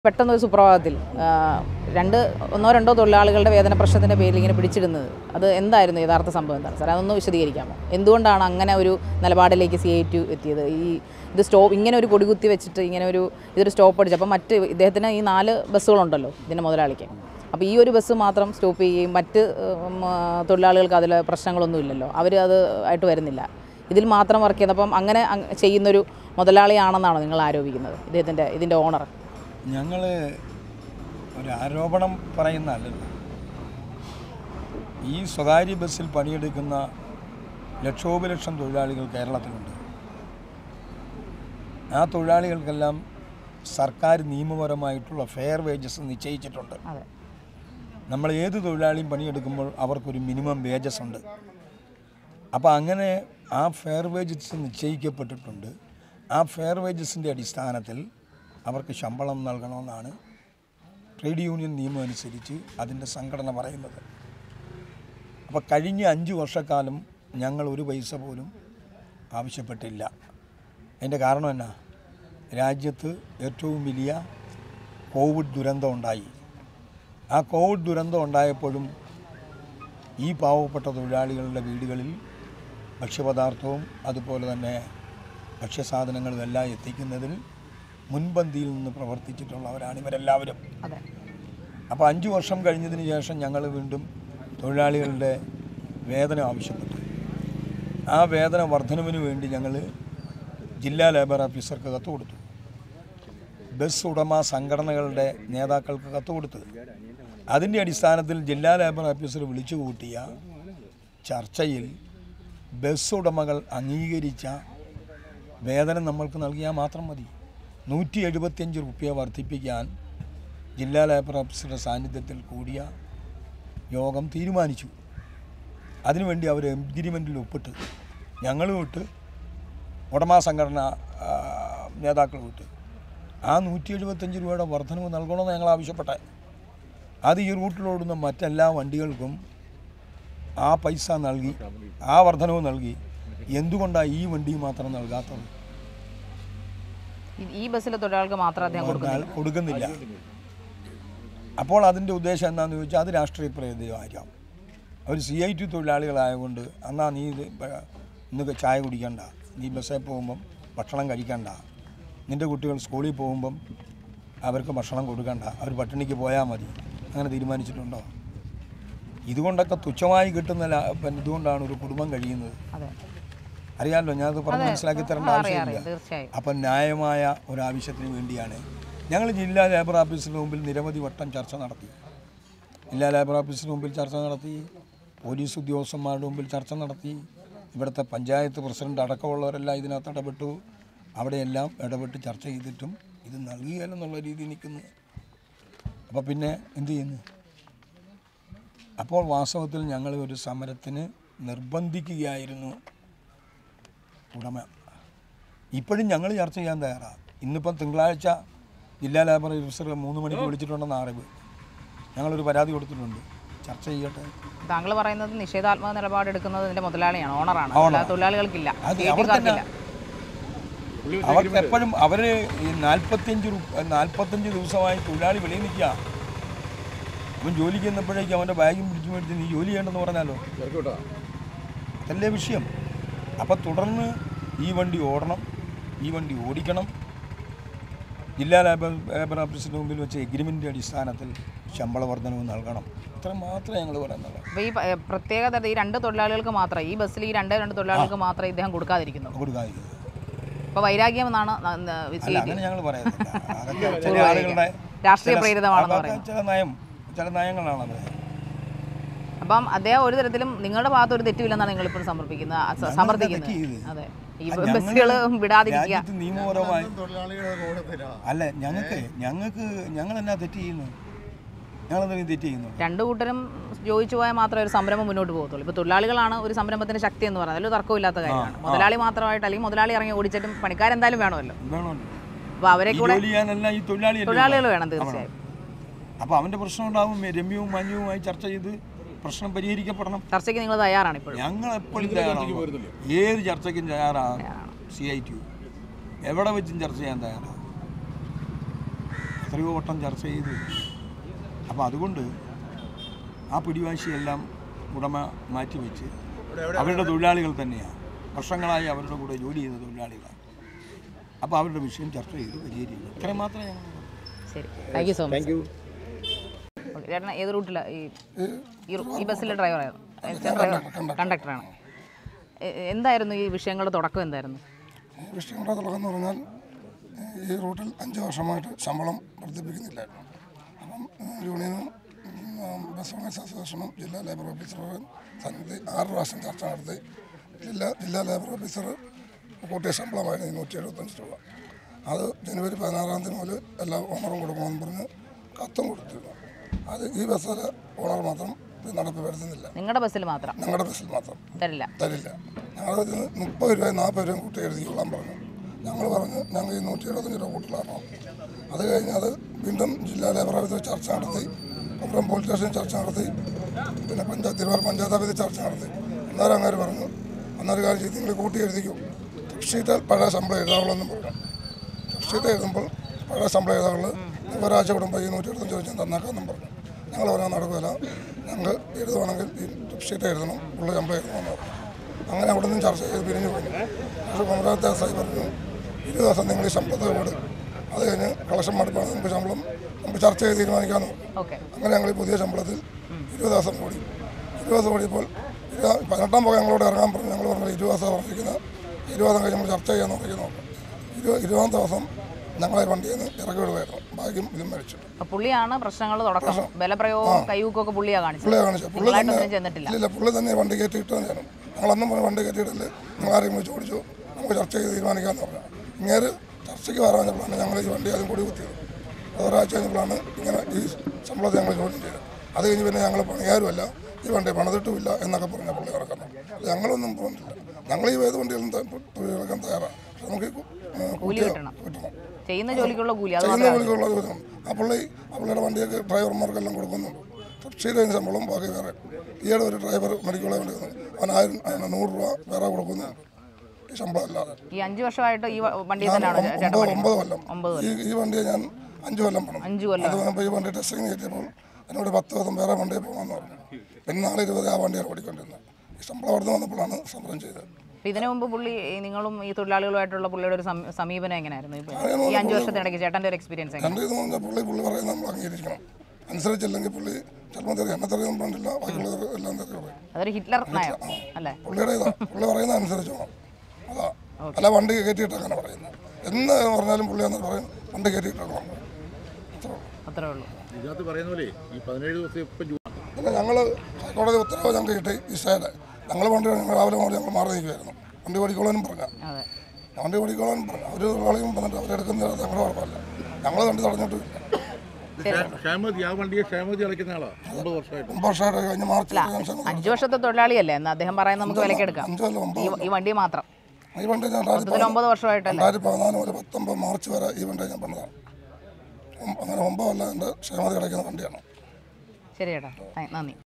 പെട്ടെന്നൊരു സുപ്രഭാതത്തിൽ ഒന്നോ രണ്ടോ തൊഴിലാളികളുടെ വേതന പ്രശ്നത്തിൻ്റെ പേരിൽ ഇങ്ങനെ പിടിച്ചിടുന്നത് അത് എന്തായിരുന്നു യഥാർത്ഥ സംഭവം എന്താണ് സാർ? അതൊന്ന് വിശദീകരിക്കാമോ? എന്തുകൊണ്ടാണ് അങ്ങനെ ഒരു നിലപാടിലേക്ക് CITU എത്തിയത്? ഇത് ഇങ്ങനെ ഒരു കൊടികുത്തി വെച്ചിട്ട് ഇതൊരു സ്റ്റോപ്പ് അടിച്ചു. അപ്പം ഇദ്ദേഹത്തിന് ഈ 4 ബസ്സുകളുണ്ടല്ലോ ഇതിൻ്റെ മുതലാളിക്ക്. അപ്പോൾ ഈ ഒരു ബസ് മാത്രം സ്റ്റോപ്പ് ചെയ്യുകയും മറ്റ് തൊഴിലാളികൾക്ക് അതിൽ പ്രശ്നങ്ങളൊന്നുമില്ലല്ലോ, അവർ അത് ആയിട്ട് വരുന്നില്ല, ഇതിൽ മാത്രം വർക്ക് ചെയ്യുന്നപ്പം അങ്ങനെ ചെയ്യുന്നൊരു മുതലാളിയാണെന്നാണോ നിങ്ങൾ ആരോപിക്കുന്നത് ഇതിൻ്റെ ഓണർ? ഞങ്ങൾ ഒരു ആരോപണം പറയുന്നതല്ലല്ലോ. ഈ സ്വകാര്യ ബസ്സിൽ പണിയെടുക്കുന്ന ലക്ഷോപലക്ഷം തൊഴിലാളികൾ കേരളത്തിലുണ്ട്. ആ തൊഴിലാളികൾക്കെല്ലാം സർക്കാർ നിയമപരമായിട്ടുള്ള ഫെയർ വേജസ് നിശ്ചയിച്ചിട്ടുണ്ട്. നമ്മൾ ഏത് തൊഴിലാളിയും പണിയെടുക്കുമ്പോൾ അവർക്കൊരു മിനിമം വേജസ് ഉണ്ട്. അപ്പോൾ അങ്ങനെ ആ ഫെയർ വേജസ് നിശ്ചയിക്കപ്പെട്ടിട്ടുണ്ട്. ആ ഫെയർ വേജസിൻ്റെ അടിസ്ഥാനത്തിൽ അവർക്ക് ശമ്പളം നൽകണമെന്നാണ് ട്രേഡ് യൂണിയൻ നിയമം അനുസരിച്ച് അതിൻ്റെ സംഘടന പറയുന്നത്. അപ്പോൾ കഴിഞ്ഞ 5 വർഷക്കാലം ഞങ്ങൾ ഒരു പൈസ പോലും ആവശ്യപ്പെട്ടില്ല. അതിൻ്റെ കാരണം എന്നാ? രാജ്യത്ത് ഏറ്റവും വലിയ കോവിഡ് ദുരന്തം ഉണ്ടായി. ആ കോവിഡ് ദുരന്തം ഉണ്ടായപ്പോഴും ഈ പാവപ്പെട്ട തൊഴിലാളികളുടെ വീടുകളിൽ ഭക്ഷ്യപദാർത്ഥവും അതുപോലെ തന്നെ ഭക്ഷ്യസാധനങ്ങളും എല്ലാം എത്തിക്കുന്നതിൽ മുൻപന്തിയിൽ നിന്ന് പ്രവർത്തിച്ചിട്ടുള്ളവരാണ് ഇവരെല്ലാവരും. അപ്പോൾ 5 വർഷം കഴിഞ്ഞതിന് ശേഷം ഞങ്ങൾ വീണ്ടും തൊഴിലാളികളുടെ വേതനം ആവശ്യപ്പെട്ടു. ആ വേതന വർധനവിന് വേണ്ടി ഞങ്ങൾ ജില്ലാ ലേബർ ഓഫീസർക്ക് കത്ത് കൊടുത്തു. ബസ് ഉടമ സംഘടനകളുടെ നേതാക്കൾക്ക് കത്ത് കൊടുത്തു. അതിൻ്റെ അടിസ്ഥാനത്തിൽ ജില്ലാ ലേബർ ഓഫീസർ വിളിച്ചു കൂട്ടിയ ചർച്ചയിൽ ബസ് ഉടമകൾ അംഗീകരിച്ച വേതനം നമ്മൾക്ക് നൽകിയാൽ മാത്രം മതി. 175 രൂപ വർദ്ധിപ്പിക്കാൻ ജില്ലാ ലേബർ ഓഫീസറുടെ സാന്നിധ്യത്തിൽ കൂടിയ യോഗം തീരുമാനിച്ചു. അതിനുവേണ്ടി അവർ എഗ്രിമെൻറ്റിൽ ഒപ്പിട്ട്, ഞങ്ങൾ വിട്ട്, ഉടമ സംഘടന നേതാക്കൾ വിട്ട് ആ 175 രൂപയുടെ വർധനവ് നൽകണമെന്ന് ഞങ്ങൾ ആവശ്യപ്പെട്ടെ. അത് ഈ റൂട്ടിലോടുന്ന മറ്റെല്ലാ വണ്ടികൾക്കും ആ പൈസ നൽകി, ആ വർധനവ് നൽകി. എന്തുകൊണ്ടാണ് ഈ വണ്ടി മാത്രം നൽകാത്തത്? ഈ ബസ്സിലെ തൊഴിലാളികൾക്ക് മാത്രം അദ്ദേഹം കൊടുക്കുന്നില്ല. അപ്പോൾ അതിൻ്റെ ഉദ്ദേശം എന്താണെന്ന് ചോദിച്ചാൽ അത് രാഷ്ട്രീയ പ്രേരിതമായിരിക്കാം. അവർ CITU തൊഴിലാളികളായതുകൊണ്ട് എന്നാ നീ ഇന്ന് ചായ കുടിക്കണ്ട, നീ ബസ്സിൽ പോകുമ്പം ഭക്ഷണം കഴിക്കണ്ട, നിൻ്റെ കുട്ടികൾ സ്കൂളിൽ പോകുമ്പം അവർക്ക് ഭക്ഷണം കൊടുക്കണ്ട, അവർ പട്ടിണിക്ക് പോയാൽ മതി, അങ്ങനെ തീരുമാനിച്ചിട്ടുണ്ടോ? ഇതുകൊണ്ടൊക്കെ തുച്ഛമായി കിട്ടുന്ന ഇതുകൊണ്ടാണ് ഒരു കുടുംബം കഴിയുന്നത്. അറിയാമല്ലോ, ഞാനത് പറഞ്ഞ് മനസ്സിലാക്കി തരേണ്ട ആവശ്യമില്ല. അപ്പം ന്യായമായ ഒരാവശ്യത്തിന് വേണ്ടിയാണ് ഞങ്ങൾ ജില്ലാ ലേബർ ഓഫീസിന് മുമ്പിൽ നിരവധി വട്ടം ചർച്ച നടത്തി. ജില്ലാ ലേബർ ഓഫീസിന് മുമ്പിൽ ചർച്ച നടത്തി, പോലീസ് ഉദ്യോഗസ്ഥന്മാരുടെ മുമ്പിൽ ചർച്ച നടത്തി, ഇവിടുത്തെ പഞ്ചായത്ത് പ്രസിഡന്റ് അടക്കമുള്ളവരെല്ലാം ഇതിനകത്ത് ഇടപെട്ടു. അവിടെയെല്ലാം ഇടപെട്ട് ചർച്ച ചെയ്തിട്ടും ഇത് നൽകുകയില്ലെന്നുള്ള രീതി നിൽക്കുന്നു. അപ്പോൾ പിന്നെ എന്തു ചെയ്യുന്നു? അപ്പോൾ വാസ്തവത്തിൽ ഞങ്ങൾ ഒരു സമരത്തിന് നിർബന്ധിക്കുകയായിരുന്നു ഉടമ. ഇപ്പോഴും ഞങ്ങൾ ചർച്ച ചെയ്യാൻ തയ്യാറാണ്. ഇന്നിപ്പം തിങ്കളാഴ്ച ജില്ലാ ലേബർ ഓഫീസർ 3 മണിക്ക് വിളിച്ചിട്ടുണ്ടെന്ന് അറിവ്. ഞങ്ങളൊരു പരാതി കൊടുത്തിട്ടുണ്ട്. ചർച്ച ചെയ്യട്ടെ. താങ്കൾ പറയുന്നത് നിഷേധാത്മക നിലപാടെടുക്കുന്നത് ഇതിൻ്റെ മുതലാളിയാണ്, ഓണറാണ്, തൊഴിലാളികൾക്കില്ല. അവർക്ക് എപ്പോഴും അവർ 45 ദിവസമായി തൊഴിലാളി വെളിയിൽ നിൽക്കുക. അവൻ ജോലിക്ക് ചെന്നപ്പോഴേക്കും അവൻ്റെ ബാഗും പിടിച്ചു മേടിച്ച് നീ ജോലി ചെയ്യണമെന്ന് പറഞ്ഞാലോ? അതല്ലേ വിഷയം. അപ്പം തുടർന്ന് ഈ വണ്ടി ഓടണം, ഈ വണ്ടി ഓടിക്കണം. ജില്ലാ ലേബർ ഓഫീസിന് മുമ്പിൽ വെച്ച് എഗ്രിമെൻ്റ് അടിസ്ഥാനത്തിൽ ശമ്പള വർധനവ് നൽകണം. ഇത്ര മാത്രമേ ഞങ്ങൾ പറയുന്നുള്ളൂ. അപ്പോൾ ഈ പ്രത്യേകത ഈ 2 തൊഴിലാളികൾക്ക് മാത്രമേ, ഈ ബസ്സിൽ ഈ 2 തൊഴിലാളികൾക്ക് മാത്രമേ ഇദ്ദേഹം കൊടുക്കാതിരിക്കുന്നു. അപ്പോൾ വൈരാഗ്യം എന്നാണ് അങ്ങനെ ഞങ്ങൾ പറയുന്നില്ല. രാഷ്ട്രീയ പ്രേരിതമാണെന്ന് പറയുന്നത് ചില നയങ്ങളാണത്. അപ്പം അദ്ദേഹം ഒരു തരത്തിലും നിങ്ങളുടെ ഭാഗത്ത് ഒരു തെറ്റുമില്ലെന്നാണ് നിങ്ങളിപ്പോൾ സമർത്ഥിക്കുന്നത്. അതെ, ഈ ബസ്സുകൾ വിടാതിരിക്കുക നിയമപരമായി അല്ല. ഞങ്ങൾ എന്നാ തെറ്റ് ചെയ്യുന്നു? ഞങ്ങളെന്തെങ്കിലും തെറ്റ് ചെയ്യുന്നു? 2 കൂട്ടരും ചോദിച്ചു പോയാൽ മാത്രമേ ഒരു സംരംഭം മുന്നോട്ട് പോകത്തുള്ളൂ. ഇപ്പോൾ തൊഴിലാളികളാണ് ഒരു സംരംഭത്തിന്റെ ശക്തി എന്ന് പറയുന്നത്, അതിൽ തർക്കമില്ലാത്ത കാര്യമാണ്. മുതലാളി മാത്രമായിട്ട്, അല്ലെങ്കിൽ മുതലാളി ഇറങ്ങി ഓടിച്ചിട്ടും പണിക്കാരെന്തായാലും വേണമല്ലോ. അപ്പോൾ അവരെ കൂടെ തൊഴിലാളികൾ വേണം തീർച്ചയായും. അപ്പോൾ അവൻ്റെ പ്രശ്നം ഉണ്ടാവും. രമ്യവും മാന്യവുമായി ചർച്ച ചെയ്ത് പ്രശ്നം പരിഹരിക്കപ്പെടണം. ചർച്ചയ്ക്ക് നിങ്ങൾ തയ്യാറാണ്? ഞങ്ങൾ എപ്പോഴും തയ്യാറാണ്. ഏത് ചർച്ചയ്ക്കും തയ്യാറാണ്. CITU എവിടെ വെച്ചും ചർച്ച ചെയ്യാൻ തയ്യാറാണ്. എത്രയോ വട്ടം ചർച്ച ചെയ്തു. അപ്പോൾ അതുകൊണ്ട് ആ പിടിവാശിയെല്ലാം ഉടമ മാറ്റിവെച്ച് അവരുടെ തൊഴിലാളികൾ തന്നെയാണ്, വർഷങ്ങളായി അവരുടെ കൂടെ ജോലി ചെയ്യുന്ന തൊഴിലാളികളാണ്. അപ്പോൾ അവരുടെ വിഷയം ചർച്ച ചെയ്ത് പരിഹരിക്കുന്നു. ഇത്രയും മാത്രമേ ഞങ്ങൾ. ശരി, thank you so much. Thank you. ചേട്ടൻ ഏത് റൂട്ടിലാണ് ഈ ബസ്സിലെ ഡ്രൈവറായിരുന്നു? കണ്ടക്ടറാണ്. എന്തായിരുന്നു ഈ വിഷയങ്ങളുടെ തുടക്കം? എന്തായിരുന്നു വിഷയങ്ങളുടെ തുടക്കം എന്ന് പറഞ്ഞാൽ ഈ റൂട്ടിൽ 5 വർഷമായിട്ട് ശമ്പളം വർദ്ധിപ്പിക്കുന്നില്ലായിരുന്നു. അപ്പം യൂണിയനും ബസ് ഓണേഴ്സ് അസോസിയേഷനും ജില്ലാ ലേബർ ഓഫീസറും സന്നിധി 6 പ്രാവശ്യം ചർച്ച നടത്തി. ജില്ലാ ലേബർ ഓഫീസർ കൂട്ടിയ ശമ്പളമായിരുന്നു 175 രൂപ. അത് ജനുവരി 16 മുതൽ എല്ലാ ഓണറും കൊടുക്കണമെന്ന് പറഞ്ഞ് കത്തും കൊടുത്തിരുന്നു. അത് ഈ ബസ്സിലെ ഓണർ മാത്രം നടപ്പ് വരുത്തുന്നില്ല. നിങ്ങളുടെ ബസ്സിൽ മാത്രം? ഞങ്ങളുടെ ബസ്സിൽ മാത്രം തരില്ല. ഞങ്ങൾ 30 രൂപ 40 രൂപ കൂട്ടി എഴുതിക്കൊള്ളാൻ പറഞ്ഞു. ഞങ്ങൾ പറഞ്ഞു ഞങ്ങൾ ഈ 175 രൂപ കൂട്ടിലാണോ. അത് കഴിഞ്ഞ് അത് വീണ്ടും ജില്ലാ ലേബർ ഓഫീസിൽ ചർച്ച നടത്തി, അപ്പുറം പോലീസ് സ്റ്റേഷനിൽ ചർച്ച നടത്തി, പിന്നെ തിരുവാറൂർ പഞ്ചായത്ത് ഓഫീസിൽ ചർച്ച നടത്തി. അന്നേരം അങ്ങനെ പറഞ്ഞു, അന്നൊരു കാര്യം ചെയ്ത് നിങ്ങൾ കൂട്ടി എഴുതിക്കും, ഷീറ്റിൽ പഴയ ശമ്പളം എഴുതാവുള്ളെന്നും പറഞ്ഞു. ഷീറ്റ് എഴുതുമ്പോൾ പഴയ ശമ്പളം എഴുതാവുള്ളത് ഒരാഴ്ച കൂടുമ്പോൾ ഈ 175 വെച്ച് തന്നേക്കാമെന്നും പറഞ്ഞു. ഞങ്ങൾ പറയാൻ നടക്കില്ല, ഞങ്ങൾ എഴുതുവാണെങ്കിൽ ഈ ഷീറ്റ് എഴുതണം, ഉള്ള ശമ്പളം എഴുതണമെന്ന് പറഞ്ഞു. അങ്ങനെ അവിടെ നിന്നും ചർച്ച ചെയ്ത് പിരിഞ്ഞു പോയി. പക്ഷേ കൊമരാത്ത സായി പറഞ്ഞു 20 ദിവസം നിങ്ങൾ ഈ ശമ്പളത്തെ കൂട്, അത് കഴിഞ്ഞ് കളക്ഷൻ മടുപ്പാണ്, നമുക്ക് ചർച്ച ചെയ്ത് തീരുമാനിക്കാമെന്ന് പറഞ്ഞു. അങ്ങനെ ഞങ്ങൾ ഈ പുതിയ ശമ്പളത്തിൽ 20 ദിവസം കൂടി. 20 ദിവസം കൂടിയപ്പോൾ 18 പോകാൻ ഞങ്ങളോട് ഇറങ്ങാൻ പറഞ്ഞു. ഞങ്ങൾ പറഞ്ഞു 20 ദിവസം പറഞ്ഞിരിക്കുന്നത്, 20 ദിവസം കഴിഞ്ഞ് നമ്മൾ ചർച്ച ചെയ്യാൻ നോക്കിയെന്ന് പറഞ്ഞു. 20 ദിവസം ഞങ്ങളെ വണ്ടിയിൽ നിന്ന് ഇറക്കി വിടുകയായിരുന്നു. ബാഗും ഇതും മേടിച്ചു. പുള്ളിയാണ് പ്രശ്നങ്ങൾ തുടക്കം. ബലപ്രയോഗവും കൈയൂക്കൊക്കെ പുള്ളിയാണ് കാണിച്ചത്. പുള്ളി തന്നെ വണ്ടി കയറ്റിയിട്ടാണ് ഞാനും. ഞങ്ങളന്നും പറഞ്ഞ വണ്ടി കയറ്റിയിട്ടില്ലേ, ഞങ്ങൾ ആരെയും വിളിച്ച് ഓടിച്ചു, നമുക്ക് ചർച്ച ചെയ്ത് തീരുമാനിക്കാമെന്ന് പറഞ്ഞു. ഇങ്ങനെ ചർച്ചയ്ക്ക് പറഞ്ഞപ്പോഴാണ് ഞങ്ങൾ ഈ വണ്ടി ആദ്യം കൂടി കുത്തിയത്. ഒരാഴ്ച കഴിഞ്ഞപ്പോഴാണ് ഇങ്ങനെ ഈ ശമ്പളത്തെ ഞങ്ങൾ ചോദ്യം ചെയ്തത്. അത് കഴിഞ്ഞ് പിന്നെ ഞങ്ങൾ പണിയാരുമല്ല, ഈ വണ്ടി പണിതിട്ടുമില്ല എന്നൊക്കെ പറഞ്ഞ പുള്ളി ഇറക്കുന്നത്. ഞങ്ങളൊന്നും പറഞ്ഞില്ല. ഞങ്ങൾ ഈ ഏത് വണ്ടികളും തൊഴിൽ ഇറക്കാൻ തയ്യാറാണ്. പക്ഷെ നമുക്ക് കിട്ടണം, ചെയ്യുന്ന ജോലിക്കുള്ള കൂലി. ആ പുള്ളിയുടെ വണ്ടിയൊക്കെ ഡ്രൈവർമാർക്കെല്ലാം കൊടുക്കുന്നുണ്ട്. സബ്സിഡി കഴിഞ്ഞ ശമ്പളം ബാക്കി വേറെ. ഈയിടെ ഒരു ഡ്രൈവർ മെഡിക്കൽ വേണ്ടി വന്നു, അവൻ 100 രൂപ വേറെ കൊടുക്കുന്നുണ്ട് ഈ ശമ്പളം അല്ലാതെ. ഈ 5 വർഷമായിട്ട് ഈ വണ്ടി 9 കൊല്ലം ഈ വണ്ടിയെ ഞാൻ 5 കൊല്ലം പണം. അത് പറഞ്ഞപ്പോൾ ഈ വണ്ടി ടെസ്റ്റിങ് കയറ്റിയപ്പോൾ എന്നോട് 10 ദിവസം വേറെ വണ്ടിയിൽ പോകാമെന്ന് പറഞ്ഞു. പിന്നെ നാളെ 20 ആ വണ്ടിയാണ് ഓടിക്കൊണ്ടിരുന്നത്. ഈ ശമ്പളം അവിടെ വന്നപ്പോഴാണ് സമരം ചെയ്തത്. ഇതിനു മുമ്പ് പുള്ളി നിങ്ങളും ഈ തൊഴിലാളികളുമായിട്ടുള്ള പുള്ളിയുടെ ഒരു സമീപനം എങ്ങനെയായിരുന്നു? ഈ 5 വർഷത്തിനിടയ്ക്ക് ചേട്ടൻ്റെ ഒരു എക്സ്പീരിയൻസ് പുള്ളി പറയുന്നത് നമ്മൾ അംഗീകരിക്കണം. അനുസരിച്ചില്ലെങ്കിൽ പുള്ളി ചിലപ്പോൾ തെറിയും, എന്നെ തെറിയൊന്നും പറഞ്ഞില്ല, ബാക്കിയുള്ളവർ എല്ലാം തെറിയും. അതൊരു ഹിറ്റ്ലർ നയം അല്ലേ? പുള്ളിയുടെ പുള്ളി പറയുന്നത് അനുസരിച്ച് വേണം. അതാ, അല്ല വണ്ടി കയറ്റിയിട്ട് അങ്ങനെ പറയുന്നത്. എന്ന് പറഞ്ഞാലും പുള്ളി എന്ന് പറയും വണ്ടി കയറ്റിയിട്ടാണ്. അത്രേ ഉള്ളൂ. പിന്നെ ഞങ്ങൾ ഹൈക്കോടതി ഉത്തരവ് ഞങ്ങൾക്ക് കിട്ടി. ഈ സ്റ്റേഡ് ഞങ്ങൾ വണ്ടി രാവിലെ കൊണ്ട് ഞങ്ങൾ മാറി നിൽക്കുമായിരുന്നു. വണ്ടി ഓടിക്കോളാനും പറഞ്ഞു. വണ്ടി ഓടിക്കോളാനും പറഞ്ഞു. അവർ തൊഴിലാളികളും പറഞ്ഞിട്ട് അവരെടുക്കുന്ന ഞങ്ങളുടെ കുഴപ്പമില്ല. ഞങ്ങൾ വണ്ടി തടഞ്ഞിട്ടില്ല. 9 വർഷമായിട്ട് കഴിഞ്ഞ മാർച്ച് 5 വർഷത്തെ തൊഴിലാളിയല്ലേ എന്ന് അദ്ദേഹം പറയുന്നത് നമുക്ക് വിലക്കെടുക്കാം. ഈ വണ്ടി മാത്രം ഈ വണ്ടി ഞാൻ 9 വർഷമായിട്ടല്ലേ? 2014 മുതൽ 19 മാർച്ച് വരെ ഈ വണ്ടി ഞാൻ പണിതാണ്. അങ്ങനെ 9 കൊല്ലം എൻ്റെ ക്ഷേമത കിടക്കുന്ന വണ്ടിയാണ്. ശരി ചേട്ടാ, നന്ദി.